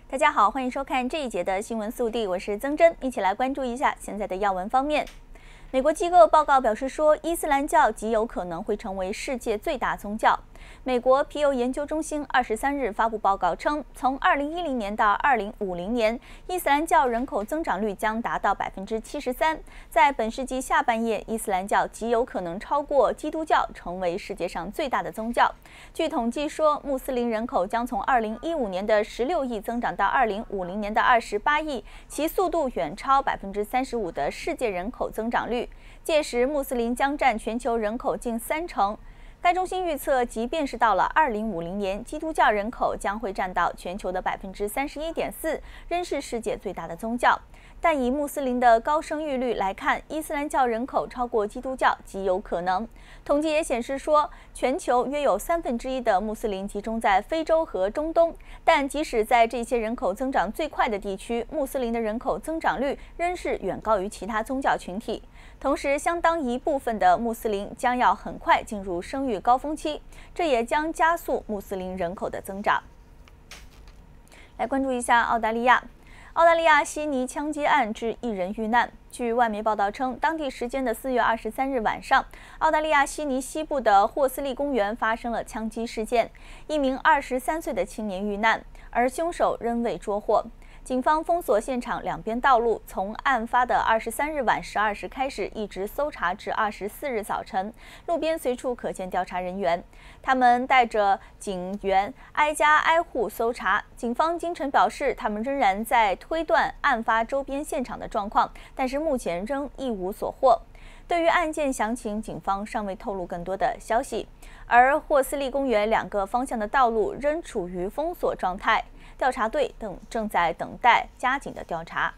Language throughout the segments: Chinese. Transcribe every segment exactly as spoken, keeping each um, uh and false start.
大家好，欢迎收看这一节的新闻速递，我是曾真，一起来关注一下现在的要闻方面。美国机构报告表示说，伊斯兰教极有可能会成为世界最大宗教。美国皮尤研究中心二十三日发布报告称，从二零一零年到二零五零年，伊斯兰教人口增长率将达到百分之七十三。在本世纪下半叶，伊斯兰教极有可能超过基督教，成为世界上最大的宗教。据统计说，穆斯林人口将从二零一五年的十六亿增长到二零五零年的二十八亿，其速度远超百分之三十五的世界人口增长率。届时，穆斯林将占全球人口近三成。该中心预测，即便是到了二零五零年，基督教人口将会占到全球的百分之三十一点四，仍是世界最大的宗教。但以穆斯林的高生育率来看，伊斯兰教人口超过基督教极有可能。统计也显示说，全球约有三分之一的穆斯林集中在非洲和中东。但即使在这些人口增长最快的地区，穆斯林的人口增长率仍是远高于其他宗教群体。同时，相当一部分的穆斯林将要很快进入生育高峰期，这也将加速穆斯林人口的增长。来关注一下澳大利亚。澳大利亚悉尼枪击案致一人遇难。据外媒报道称，当地时间的四月二十三日晚上，澳大利亚悉尼西部的霍斯利公园发生了枪击事件，一名二十三岁的青年遇难，而凶手仍未捉获。警方封锁现场两边道路，从案发的二十三日晚十二时开始，一直搜查至二十四日早晨。路边随处可见调查人员，他们带着警员挨家挨户搜查。警方今晨表示，他们仍然在推断案发周边现场的状况，但是目前仍一无所获。对于案件详情，警方尚未透露更多的消息。而霍斯利公园两个方向的道路仍处于封锁状态。调查队等正在等待加紧的调查。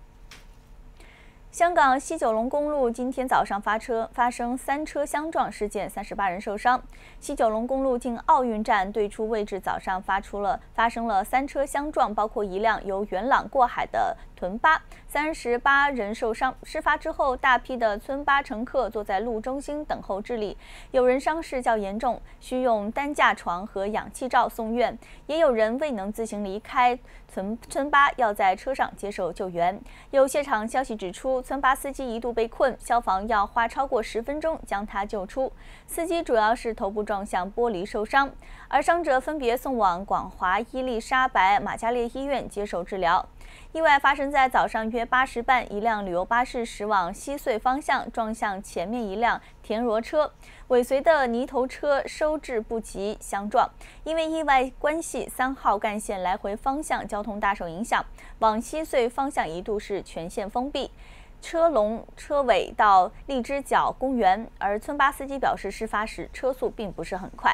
香港西九龙公路今天早上发车发生三车相撞事件，三十八人受伤。西九龙公路近奥运站对出位置早上发出了发生了三车相撞，包括一辆由元朗过海的屯巴，三十八人受伤。事发之后，大批的村巴乘客坐在路中心等候治理，有人伤势较严重，需用担架床和氧气罩送院，也有人未能自行离开村村巴，要在车上接受救援。有现场消息指出，村巴司机一度被困，消防要花超过十分钟将他救出。司机主要是头部撞向玻璃受伤，而伤者分别送往广华伊丽莎白玛嘉烈医院接受治疗。意外发生在早上约八时半，一辆旅游巴士驶往西隧方向，撞向前面一辆田螺车，尾随的泥头车收治不及相撞。因为意外关系，三号干线来回方向交通大受影响，往西隧方向一度是全线封闭。车龙车尾到荔枝角公园，而村巴司机表示，事发时车速并不是很快。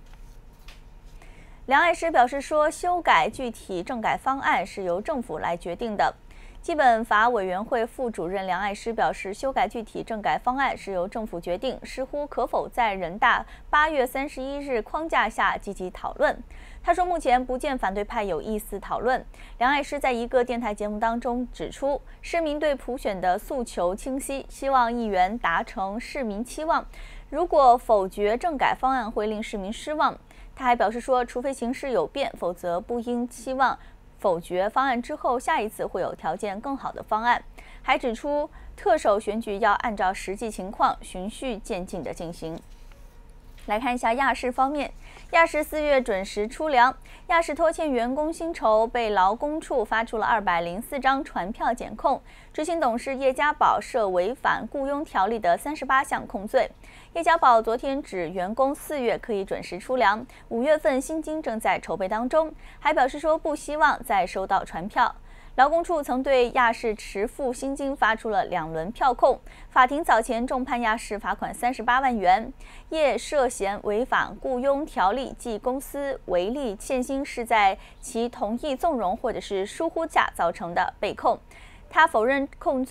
梁爱诗表示说，修改具体政改方案是由政府来决定的。基本法委员会副主任梁爱诗表示，修改具体政改方案是由政府决定，视乎可否在人大八月三十一日框架下积极讨论。他说，目前不见反对派有意思讨论。梁爱诗在一个电台节目当中指出，市民对普选的诉求清晰，希望议员达成市民期望。如果否决政改方案，会令市民失望。他还表示说，除非形势有变，否则不应期望否决方案之后，下一次会有条件更好的方案。还指出，特首选举要按照实际情况循序渐进地进行。来看一下亚视方面，亚视四月准时出粮，亚视拖欠员工薪酬，被劳工处发出了二百零四张传票检控。执行董事叶家宝涉违反雇佣条例的三十八项控罪。叶家宝昨天指员工四月可以准时出粮，五月份薪金正在筹备当中，还表示说不希望再收到传票。劳工处曾对亚视迟付薪金发出了两轮票控，法庭早前重判亚视罚款三十八万元。业涉嫌违反雇佣条例，即公司违例欠薪是在其同意纵容或者是疏忽下造成的，被控。他否认控罪，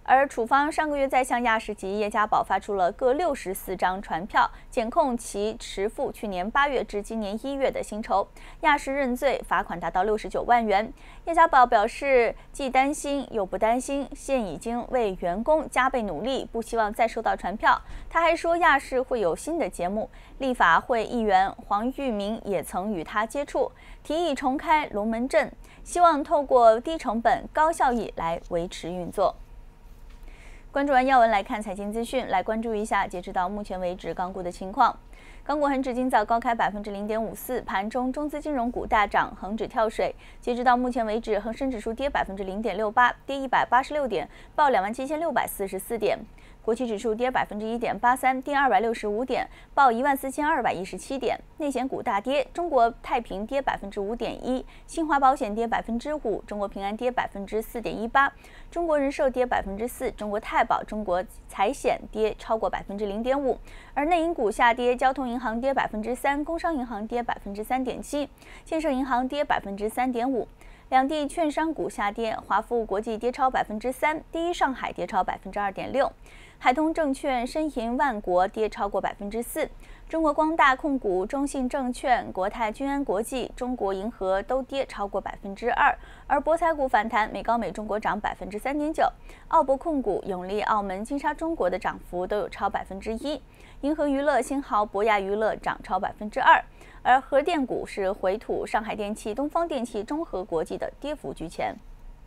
而处方上个月再向亚视及叶家宝发出了各六十四张传票，检控其迟付去年八月至今年一月的薪酬。亚视认罪，罚款达到六十九万元。叶家宝表示，既担心又不担心，现已经为员工加倍努力，不希望再收到传票。他还说，亚视会有新的节目。立法会议员黄玉明也曾与他接触，提议重开龙门阵，希望透过低成本、高效益来维持运作。关注完要闻，来看财经资讯，来关注一下截止到目前为止港股的情况。港股恒指今早高开百分之零点五四，盘中中资金融股大涨，恒指跳水。截止到目前为止，恒生指数跌百分之零点六八，跌一百八十六点，报两万七千六百四十四点。国企指数跌百分之一点八三，跌二百六十五点，报一万四千二百一十七点。内险股大跌，中国太平跌百分之五点一，新华保险跌百分之五，中国平安跌百分之四点一八，中国人寿跌百分之四，中国太保、中国财险跌超过百分之零点五。而内银股下跌，交通银行跌百分之三，工商银行跌百分之三点七，建设银行跌百分之三点五。两地券商股下跌，华富国际跌超百分之三，第一上海跌超百分之二点六，海通证券、申银万国跌超过百分之四，中国光大控股、中信证券、国泰君安国际、中国银河都跌超过百分之二，而博彩股反弹，美高美中国涨百分之三点九，澳博控股、永利澳门、金沙中国的涨幅都有超百分之一，银河娱乐、新濠、博雅娱乐涨超百分之二。而核电股是回吐上海电气、东方电气、中核国际的跌幅居前。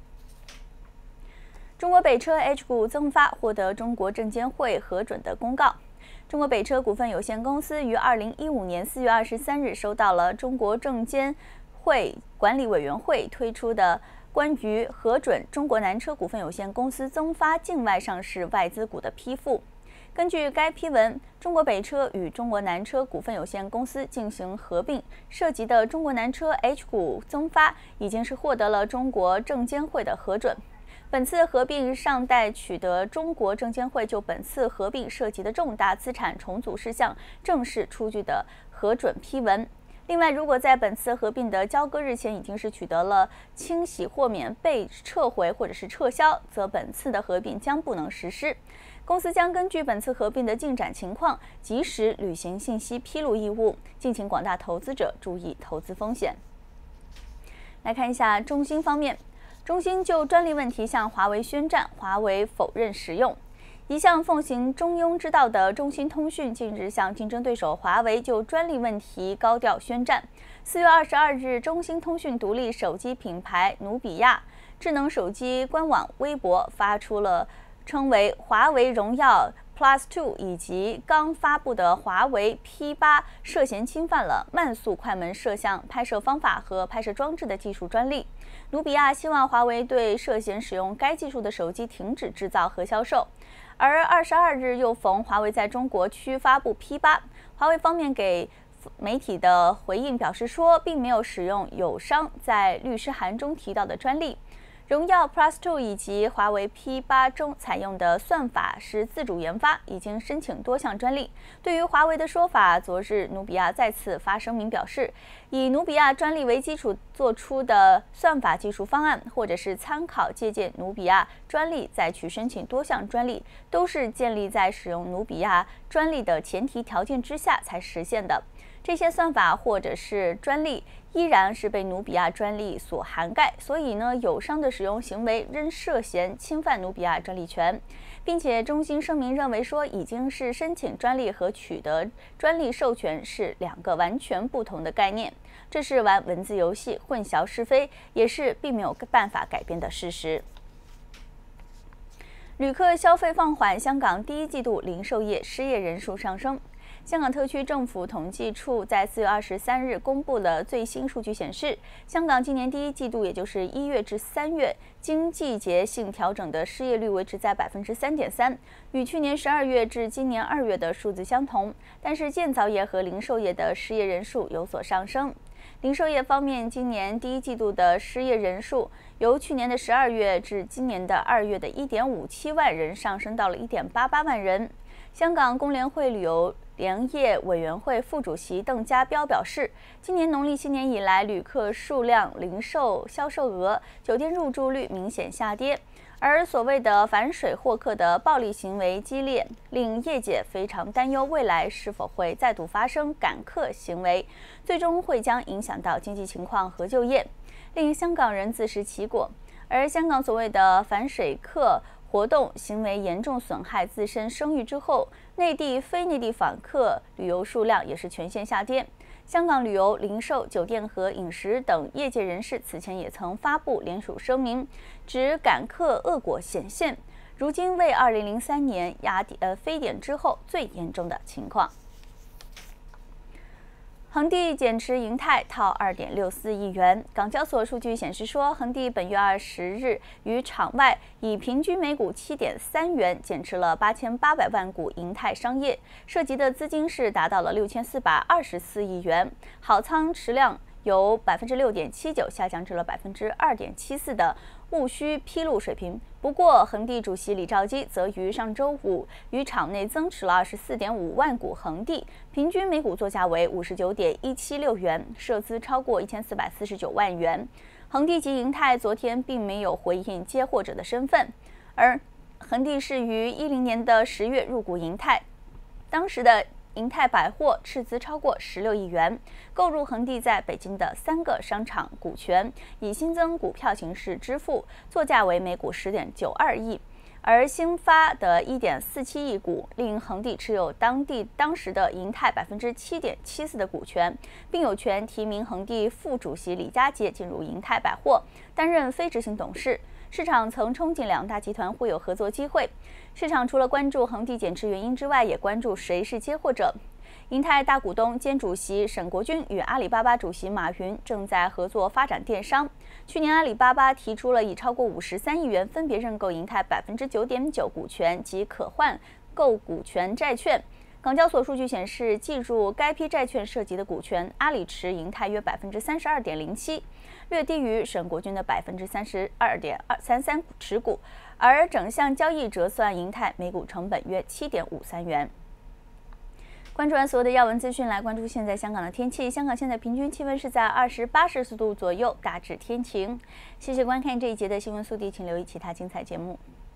中国北车 H 股增发获得中国证监会核准的公告。中国北车股份有限公司于二零一五年四月二十三日收到了中国证监会管理委员会推出的关于核准中国南车股份有限公司增发境外上市外资股的批复。根据该批文，中国北车与中国南车股份有限公司进行合并，涉及的中国南车 H 股增发已经是获得了中国证监会的核准。本次合并尚待取得中国证监会就本次合并涉及的重大资产重组事项正式出具的核准批文。另外，如果在本次合并的交割日前已经是取得了清洗豁免、被撤回或者是撤销，则本次的合并将不能实施。公司将根据本次合并的进展情况，及时履行信息披露义务，敬请广大投资者注意投资风险。来看一下中兴方面，中兴就专利问题向华为宣战，华为否认使用。一向奉行中庸之道的中兴通讯近日向竞争对手华为就专利问题高调宣战。四月二十二日，中兴通讯独立手机品牌努比亚智能手机官网微博发出了称为华为荣耀 Plus 二以及刚发布的华为 P 八涉嫌侵犯了慢速快门摄像拍摄方法和拍摄装置的技术专利。努比亚希望华为对涉嫌使用该技术的手机停止制造和销售。而二十二日又逢华为在中国区发布 P 八，华为方面给媒体的回应表示说，并没有使用友商在律师函中提到的专利。荣耀 Plus 二以及华为 P 八中采用的算法是自主研发，已经申请多项专利。对于华为的说法，昨日努比亚再次发声明表示，以努比亚专利为基础做出的算法技术方案，或者是参考借鉴努比亚专利再去申请多项专利，都是建立在使用努比亚专利的前提条件之下才实现的。这些算法或者是专利依然是被努比亚专利所涵盖，所以呢，友商的使用行为仍涉嫌侵犯努比亚专利权，并且中兴声明认为说，已经是申请专利和取得专利授权是两个完全不同的概念，这是玩文字游戏，混淆是非，也是并没有办法改变的事实。旅客消费放缓，香港第一季度零售业失业人数上升。香港特区政府统计处在四月二十三日公布了最新数据显示，香港今年第一季度，也就是一月至三月，经季节性调整的失业率维持在百分之三点三，与去年十二月至今年二月的数字相同。但是建造业和零售业的失业人数有所上升。零售业方面，今年第一季度的失业人数由去年的十二月至今年的二月的一点五七万人上升到了一点八八万人。香港工联会旅游联业委员会副主席邓家彪表示，今年农历新年以来，旅客数量、零售销售额、酒店入住率明显下跌，而所谓的反水货客的暴力行为激烈，令业界非常担忧未来是否会再度发生赶客行为，最终会将影响到经济情况和就业，令香港人自食其果。而香港所谓的反水客活动行为严重损害自身声誉之后，内地、非内地访客旅游数量也是全线下跌。香港旅游、零售、酒店和饮食等业界人士此前也曾发布联署声明，指赶客恶果显现，如今为二零零三年雅典呃非典之后最严重的情况。恒地减持银泰套 二点六四亿元。港交所数据显示说，恒地本月二十日于场外以平均每股 七点三元减持了八千八百万股银泰商业，涉及的资金是达到了六千四百二十四亿元，好仓持量由 百分之六点七九 下降至了 百分之二点七四 的务需披露水平。不过，恒地主席李兆基则于上周五于场内增持了 二十四点五万股恒地，平均每股作价为 五十九点一七六元，涉资超过一千四百四十九万元。恒地及银泰昨天并没有回应接货者的身份，而恒地是于一零年的十月入股银泰，当时的银泰百货斥资超过十六亿元，购入恒地在北京的三个商场股权，以新增股票形式支付，作价为每股 十点九二亿。而新发的 一点四七亿股，令恒地持有当地当时的银泰 百分之七点七四 的股权，并有权提名恒地副主席李家杰进入银泰百货，担任非执行董事。市场曾憧憬两大集团会有合作机会。市场除了关注恒地减持原因之外，也关注谁是接货者。银泰大股东兼主席沈国军与阿里巴巴主席马云正在合作发展电商。去年，阿里巴巴提出了以超过五十三亿元分别认购银泰 百分之九点九 股权及可换购股权债券。港交所数据显示，计入该批债券涉及的股权，阿里持银泰约 百分之三十二点零七，略低于沈国军的 百分之三十二点三三 持股，而整项交易折算银泰每股成本约 七点五三元。关注完所有的要闻资讯，来关注现在香港的天气。香港现在平均气温是在二十八摄氏度左右，大致天晴。谢谢观看这一节的新闻速递，请留意其他精彩节目。